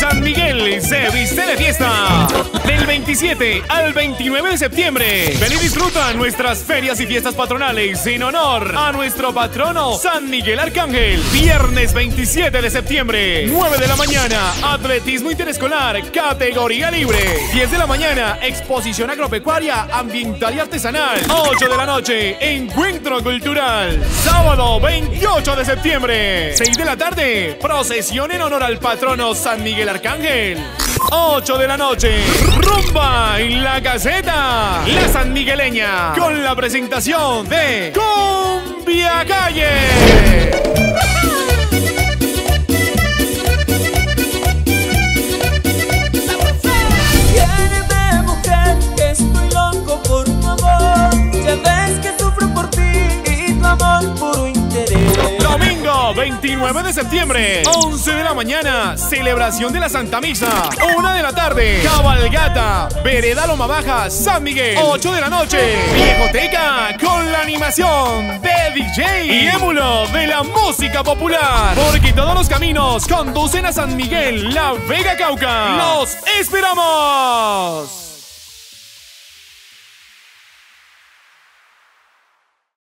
San Miguel se viste de fiesta. Del 27 al 29 de septiembre. Ven y disfruta nuestras ferias y fiestas patronales en honor a nuestro patrono San Miguel Arcángel. Viernes 27 de septiembre, 9 de la mañana, atletismo interescolar, categoría libre. 10 de la mañana, exposición agropecuaria, ambiental y artesanal. 8 de la noche, encuentro cultural. Sábado 28 de septiembre, 6 de la tarde, procesión en honor al patrono San Miguel Arcángel. 8 de la noche, rumba en la caseta, la sanmigueleña, con la presentación de Cumbia Calle. Quiéreme, mujer, que estoy loco por tu amor. Ya ves que sufro por ti y tu amor puro interés. Domingo 29 de septiembre, 11 de la mañana, celebración de la Santa Misa. 1 de la tarde, cabalgata, vereda Loma Baja, San Miguel. 8 de la noche, viejoteca con la animación de DJ y émulo de la música popular. Porque todos los caminos conducen a San Miguel, La Vega, Cauca. ¡Los esperamos!